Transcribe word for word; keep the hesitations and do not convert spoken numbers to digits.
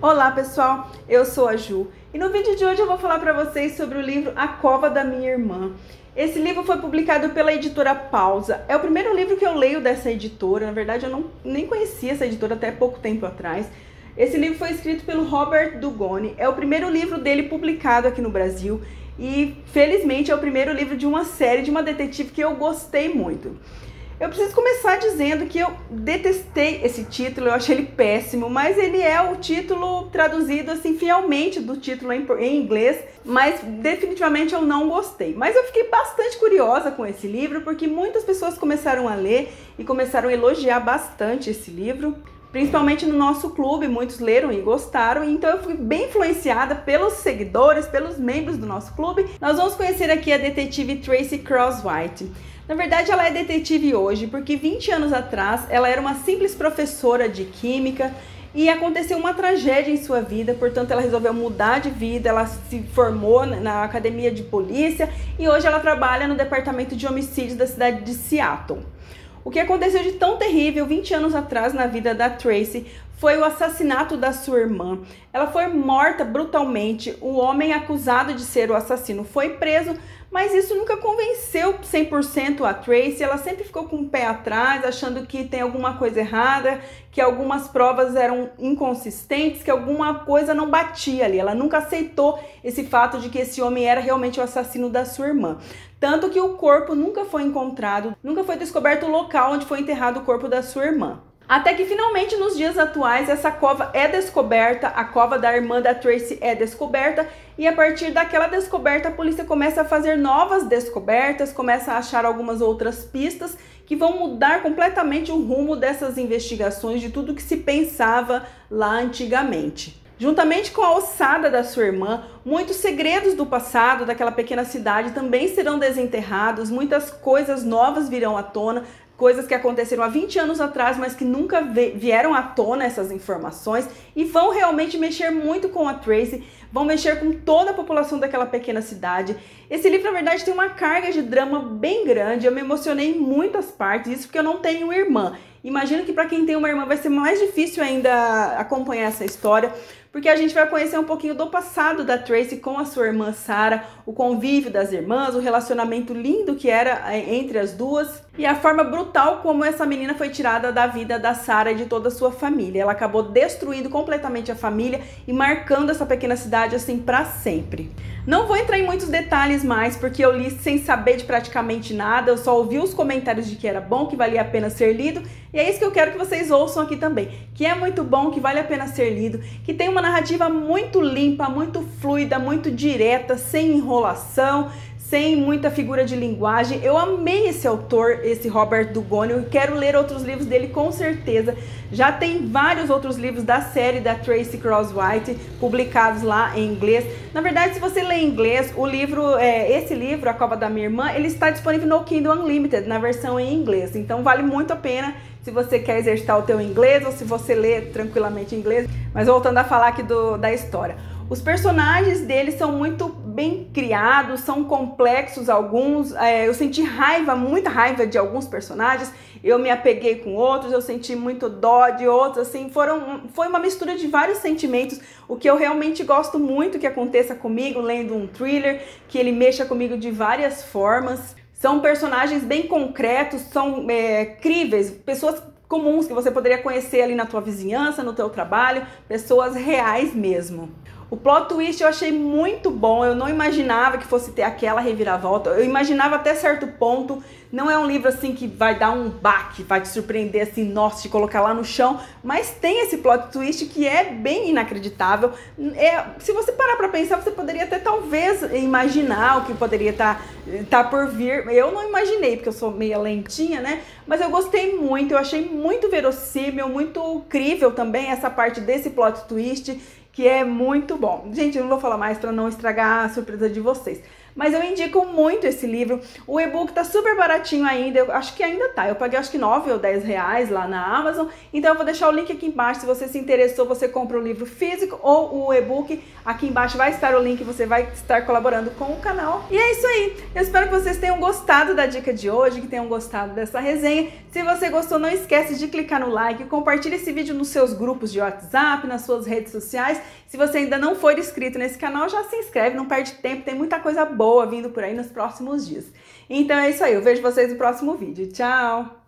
Olá pessoal, eu sou a Ju e no vídeo de hoje eu vou falar para vocês sobre o livro A Cova da Minha Irmã. Esse livro foi publicado pela editora Pausa. É o primeiro livro que eu leio dessa editora. Na verdade eu não, nem conhecia essa editora até pouco tempo atrás. Esse livro foi escrito pelo Robert Dugoni. É o primeiro livro dele publicado aqui no Brasil e felizmente é o primeiro livro de uma série de uma detetive que eu gostei muito. Eu preciso começar dizendo que eu detestei esse título, eu achei ele péssimo, mas ele é o título traduzido assim fielmente do título em, em inglês, mas definitivamente eu não gostei. Mas eu fiquei bastante curiosa com esse livro, porque muitas pessoas começaram a ler e começaram a elogiar bastante esse livro. Principalmente no nosso clube, muitos leram e gostaram, então eu fui bem influenciada pelos seguidores, pelos membros do nosso clube. Nós vamos conhecer aqui a detetive Tracy Crosswhite. Na verdade, ela é detetive hoje, porque vinte anos atrás ela era uma simples professora de química e aconteceu uma tragédia em sua vida, portanto ela resolveu mudar de vida, ela se formou na academia de polícia e hoje ela trabalha no departamento de homicídios da cidade de Seattle. O que aconteceu de tão terrível vinte anos atrás na vida da Tracy foi o assassinato da sua irmã. Ela foi morta brutalmente, o homem acusado de ser o assassino foi preso, mas isso nunca convenceu cem por cento a Tracy. Ela sempre ficou com o pé atrás, achando que tem alguma coisa errada, que algumas provas eram inconsistentes, que alguma coisa não batia ali. Ela nunca aceitou esse fato de que esse homem era realmente o assassino da sua irmã. Tanto que o corpo nunca foi encontrado, nunca foi descoberto o local onde foi enterrado o corpo da sua irmã. Até que finalmente nos dias atuais essa cova é descoberta, a cova da irmã da Tracy é descoberta e a partir daquela descoberta a polícia começa a fazer novas descobertas, começa a achar algumas outras pistas que vão mudar completamente o rumo dessas investigações, de tudo que se pensava lá antigamente. Juntamente com a ossada da sua irmã, muitos segredos do passado daquela pequena cidade também serão desenterrados, muitas coisas novas virão à tona, coisas que aconteceram há vinte anos atrás, mas que nunca vieram à tona essas informações e vão realmente mexer muito com a Tracy, vão mexer com toda a população daquela pequena cidade. Esse livro, na verdade, tem uma carga de drama bem grande, eu me emocionei em muitas partes, isso porque eu não tenho irmã. Imagino que para quem tem uma irmã vai ser mais difícil ainda acompanhar essa história, porque a gente vai conhecer um pouquinho do passado da Tracy com a sua irmã Sarah, o convívio das irmãs, o relacionamento lindo que era entre as duas e a forma brutal como essa menina foi tirada da vida da Sarah e de toda a sua família. Ela acabou destruindo completamente a família e marcando essa pequena cidade assim para sempre. Não vou entrar em muitos detalhes mais, porque eu li sem saber de praticamente nada, eu só ouvi os comentários de que era bom, que valia a pena ser lido, e é isso que eu quero que vocês ouçam aqui também, que é muito bom, que vale a pena ser lido, que tem uma narrativa muito limpa, muito fluida, muito direta, sem enrolação, sem muita figura de linguagem. Eu amei esse autor, esse Robert Dugoni, eu quero ler outros livros dele com certeza. Já tem vários outros livros da série da Tracy Crosswhite publicados lá em inglês. Na verdade, se você lê em inglês, o livro, é, esse livro, A Cova da Minha Irmã, ele está disponível no Kindle Unlimited, na versão em inglês. Então vale muito a pena se você quer exercitar o teu inglês ou se você lê tranquilamente em inglês. Mas voltando a falar aqui do, da história. Os personagens deles são muito bem criados, são complexos alguns, é, eu senti raiva, muita raiva de alguns personagens, eu me apeguei com outros, eu senti muito dó de outros, assim, foram, foi uma mistura de vários sentimentos, o que eu realmente gosto muito que aconteça comigo, lendo um thriller, que ele mexa comigo de várias formas. São personagens bem concretos, são é, críveis, pessoas comuns que você poderia conhecer ali na tua vizinhança, no teu trabalho, pessoas reais mesmo. O plot twist eu achei muito bom, eu não imaginava que fosse ter aquela reviravolta, eu imaginava até certo ponto, não é um livro assim que vai dar um baque, vai te surpreender assim, nossa, te colocar lá no chão, mas tem esse plot twist que é bem inacreditável. É, se você parar pra pensar, você poderia até talvez imaginar o que poderia estar tá, tá por vir, eu não imaginei, porque eu sou meio lentinha, né, mas eu gostei muito, eu achei muito verossímil, muito crível também essa parte desse plot twist, que é muito bom. Gente, eu não vou falar mais para não estragar a surpresa de vocês. mas eu indico muito esse livro. O e-book tá super baratinho ainda, eu acho que ainda tá, eu paguei acho que nove ou dez reais lá na Amazon, então eu vou deixar o link aqui embaixo, se você se interessou, você compra o livro físico ou o e-book, aqui embaixo vai estar o link, você vai estar colaborando com o canal. E é isso aí, eu espero que vocês tenham gostado da dica de hoje, que tenham gostado dessa resenha. Se você gostou, não esquece de clicar no like, compartilhe esse vídeo nos seus grupos de WhatsApp, nas suas redes sociais. Se você ainda não for inscrito nesse canal, já se inscreve, não perde tempo, tem muita coisa boa vindo por aí nos próximos dias. Então é isso aí, eu vejo vocês no próximo vídeo. Tchau!